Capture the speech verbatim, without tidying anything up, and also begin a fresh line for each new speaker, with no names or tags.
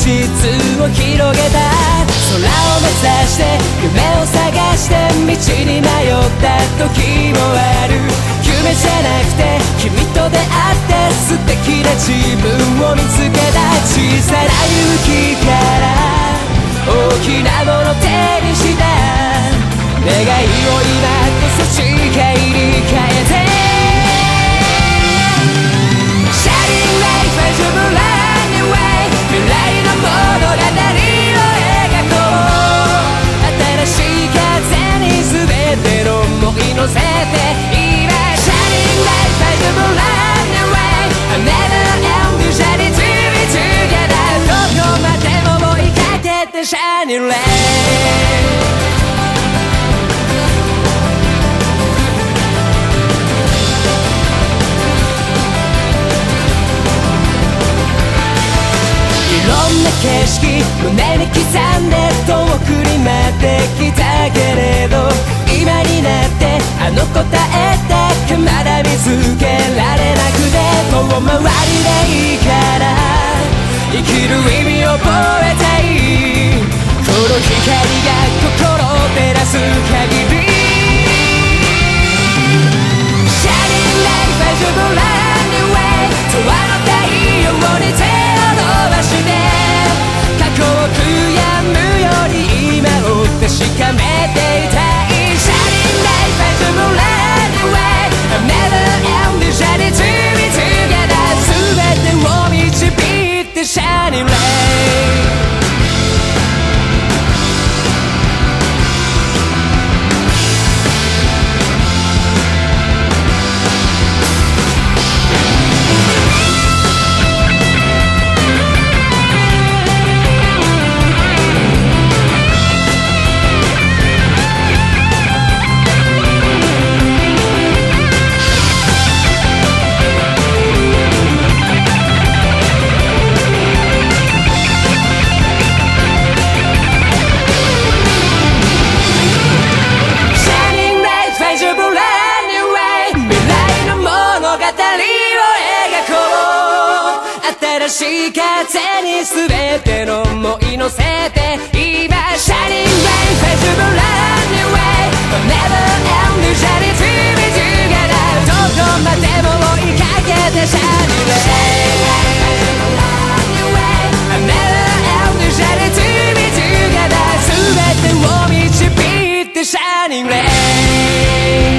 を広げた空を目指して夢を探して道に迷った時もある夢じゃなくて君と出会って素敵な自分を見つけた小さな勇気から大きなもの手にした願いを今こそ誓いに変えて乗せて今 Shining light visible run away I never end the journey to be together どこまでも追いかけて Shining light いろんな景色胸に刻んで遠くにまで来たけれど今になってあの答えだけまだ見つけられなくて遠回りでいいから生きる意味を覚えたいこの光が心を照らす限り Shining light visible run away 永遠の太陽に手を伸ばして過去を悔やむように今を確かめていたShining light 新しい風に全ての想い乗せて今 Shining light visible run away Never end the journey to be together どこまでも追いかけて Shining light Never end the journey to be together 全てを導いて Shining light